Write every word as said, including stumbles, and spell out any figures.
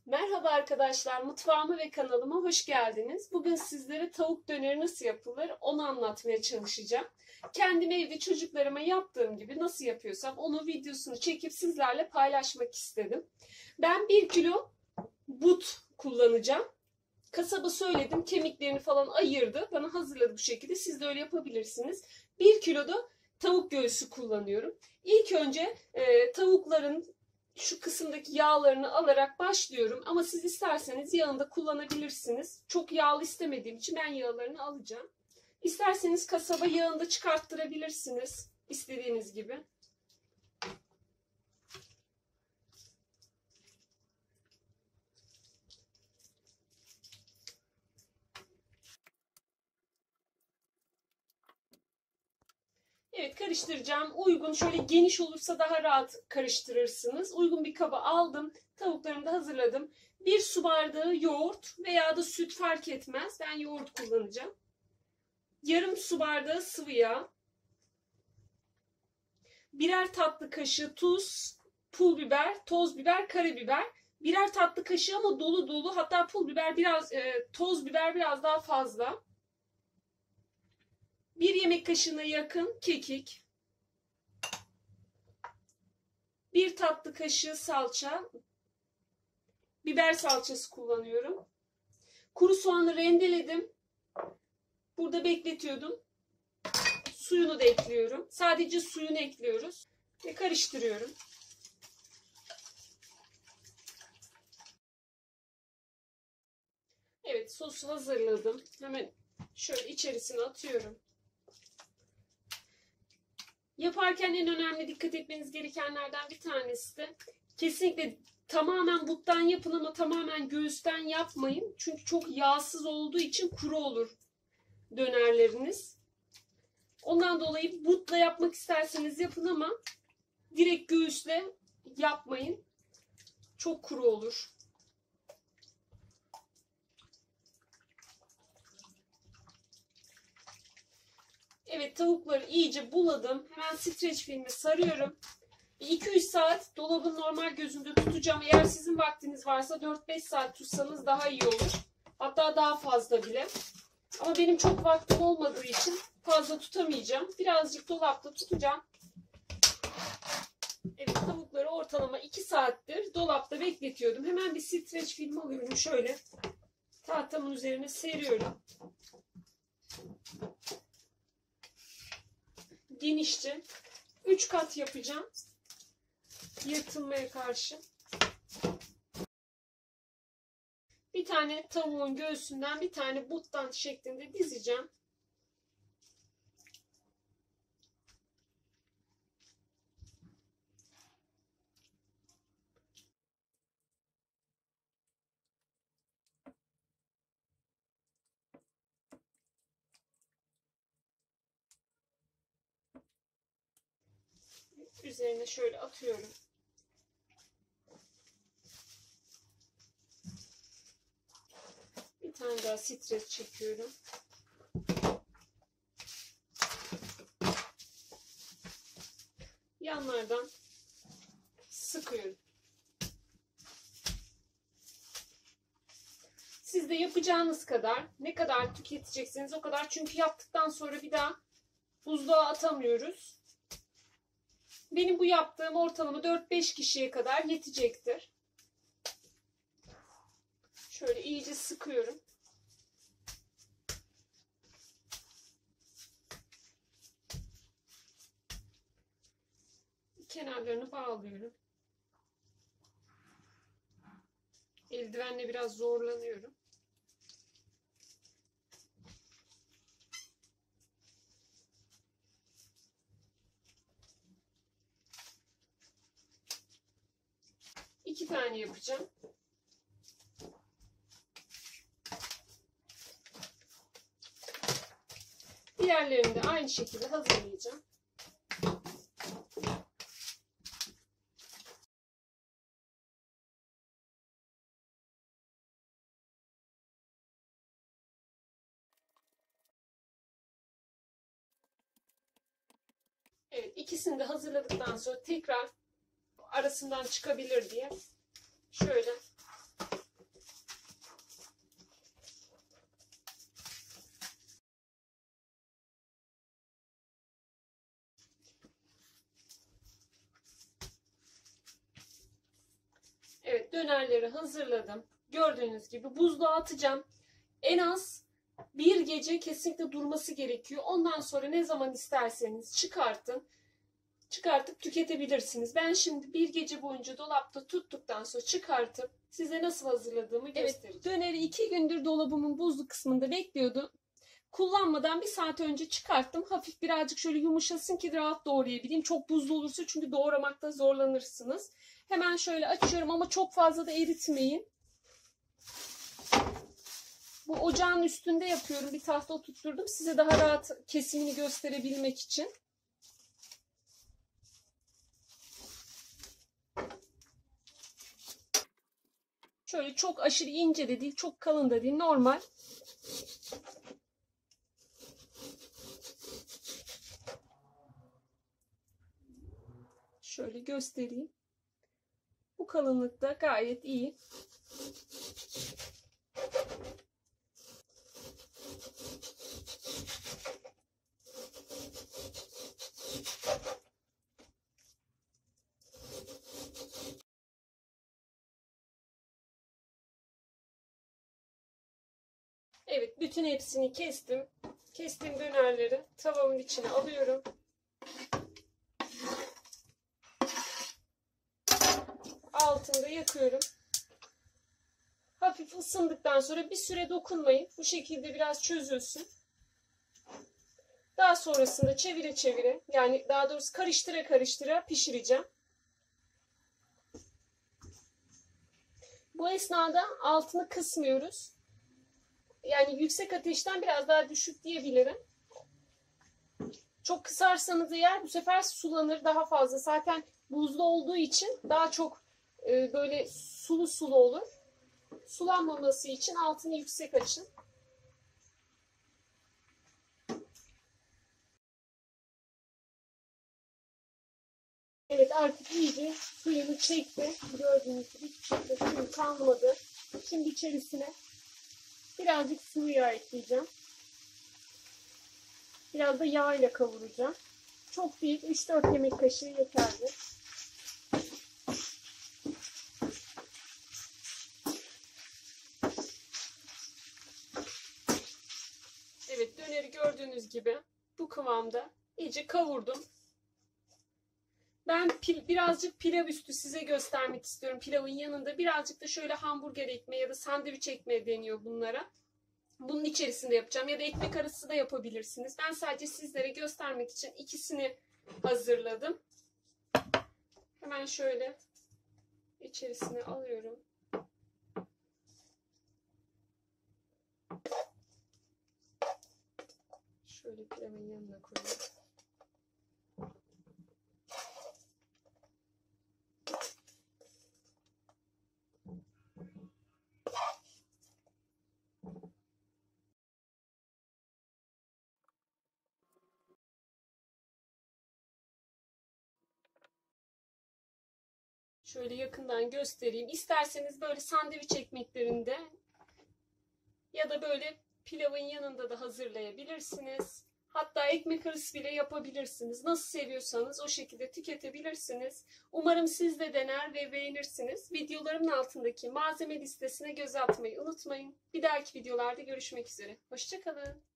Merhaba arkadaşlar, mutfağıma ve kanalıma hoş geldiniz. Bugün sizlere tavuk döneri nasıl yapılır onu anlatmaya çalışacağım. Kendim evde çocuklarıma yaptığım gibi nasıl yapıyorsam onu videosunu çekip sizlerle paylaşmak istedim. Ben bir kilo but kullanacağım. Kasaba söyledim, kemiklerini falan ayırdı. Bana hazırladı bu şekilde. Siz de öyle yapabilirsiniz. bir kilo da tavuk göğsü kullanıyorum. İlk önce e, tavukların şu kısımdaki yağlarını alarak başlıyorum. Ama siz isterseniz yağını da kullanabilirsiniz. Çok yağlı istemediğim için ben yağlarını alacağım. İsterseniz kasaba yağını da çıkarttırabilirsiniz. İstediğiniz gibi. Evet, karıştıracağım. Uygun, şöyle geniş olursa daha rahat karıştırırsınız. Uygun bir kaba aldım. Tavuklarımı da hazırladım. Bir su bardağı yoğurt veya da süt fark etmez. Ben yoğurt kullanacağım. Yarım su bardağı sıvı yağ. Birer tatlı kaşığı tuz, pul biber, toz biber, karabiber. Birer tatlı kaşığı ama dolu dolu. Hatta pul biber biraz, e, toz biber biraz daha fazla. Bir yemek kaşığına yakın kekik. Bir tatlı kaşığı salça. Biber salçası kullanıyorum. Kuru soğanı rendeledim. Burada bekletiyordum. Suyunu da ekliyorum. Sadece suyunu ekliyoruz. Ve karıştırıyorum. Evet, sosu hazırladım. Hemen şöyle içerisine atıyorum. Yaparken en önemli dikkat etmeniz gerekenlerden bir tanesi de kesinlikle tamamen buttan yapın ama tamamen göğüsten yapmayın. Çünkü çok yağsız olduğu için kuru olur dönerleriniz. Ondan dolayı butla yapmak isterseniz yapın ama direkt göğüsle yapmayın. Çok kuru olur. Evet, tavukları iyice buladım. Hemen streç filmi sarıyorum. iki üç saat dolabın normal gözünde tutacağım. Eğer sizin vaktiniz varsa dört beş saat tutsanız daha iyi olur. Hatta daha fazla bile. Ama benim çok vaktim olmadığı için fazla tutamayacağım. Birazcık dolapta tutacağım. Evet, tavukları ortalama iki saattir dolapta bekletiyordum. Hemen bir streç film alıyorum. Şöyle tahtamın üzerine seriyorum. Genişçe üç kat yapacağım. Yırtılmaya karşı. Bir tane tavuğun göğsünden bir tane buttan şeklinde dizeceğim. Üzerine şöyle atıyorum. Bir tane daha streç çekiyorum. Yanlardan sıkıyorum. Siz de yapacağınız kadar, ne kadar tüketeceksiniz o kadar. Çünkü yaptıktan sonra bir daha buzluğa atamıyoruz. Benim bu yaptığım ortalama dört beş kişiye kadar yetecektir. Şöyle iyice sıkıyorum. Kenarlarını bağlıyorum. Eldivenle biraz zorlanıyorum. İki tane yapacağım. Diğerlerini de aynı şekilde hazırlayacağım. Evet, ikisini de hazırladıktan sonra tekrar arasından çıkabilir diye şöyle dönerleri hazırladım. Gördüğünüz gibi buzluğa atacağım. En az bir gece kesinlikle durması gerekiyor. Ondan sonra ne zaman isterseniz çıkartın. Çıkartıp tüketebilirsiniz. Ben şimdi bir gece boyunca dolapta tuttuktan sonra çıkartıp size nasıl hazırladığımı göstereceğim. Evet, döneri iki gündür dolabımın buzlu kısmında bekliyordu. Kullanmadan bir saat önce çıkarttım. Hafif birazcık şöyle yumuşasın ki rahat doğrayabileyim. Çok buzlu olursa çünkü doğramakta zorlanırsınız. Hemen şöyle açıyorum ama çok fazla da eritmeyin. Bu ocağın üstünde yapıyorum. Bir tahta oturtturdum. Size daha rahat kesimini gösterebilmek için. Şöyle çok aşırı ince de değil, çok kalın da değil. Normal. Şöyle göstereyim. Bu kalınlıkta gayet iyi. Evet, bütün hepsini kestim. Kestiğim dönerleri tavamın içine alıyorum. Altında yakıyorum. Hafif ısındıktan sonra bir süre dokunmayın. Bu şekilde biraz çözülsün. Daha sonrasında çevire çevire, yani daha doğrusu karıştıra karıştıra pişireceğim. Bu esnada altını kısmıyoruz. Yani yüksek ateşten biraz daha düşük diyebilirim. Çok kısarsanız eğer bu sefer sulanır daha fazla. Zaten buzlu olduğu için daha çok e, böyle sulu sulu olur. Sulanmaması için altını yüksek açın. Evet, artık iyice suyunu çekti. Gördüğünüz gibi hiçbir şekilde suyu kalmadı. Şimdi içerisine birazcık sıvı yağ ekleyeceğim. Biraz da yağ ile kavuracağım. Çok değil, üç dört yemek kaşığı yeterli. Evet, döneri gördüğünüz gibi bu kıvamda iyice kavurdum. Ben pil, birazcık pilav üstü size göstermek istiyorum. Pilavın yanında birazcık da şöyle hamburger ekmeği ya da sandviç ekmeği deniyor bunlara. Bunun içerisinde yapacağım ya da ekmek arası da yapabilirsiniz. Ben sadece sizlere göstermek için ikisini hazırladım. Hemen şöyle içerisine alıyorum. Şöyle pilavın yanına koyayım. Şöyle yakından göstereyim. İsterseniz böyle sandviç ekmeklerinde ya da böyle pilavın yanında da hazırlayabilirsiniz. Hatta ekmek arası bile yapabilirsiniz. Nasıl seviyorsanız o şekilde tüketebilirsiniz. Umarım siz de dener ve beğenirsiniz. Videolarımın altındaki malzeme listesine göz atmayı unutmayın. Bir dahaki videolarda görüşmek üzere. Hoşça kalın.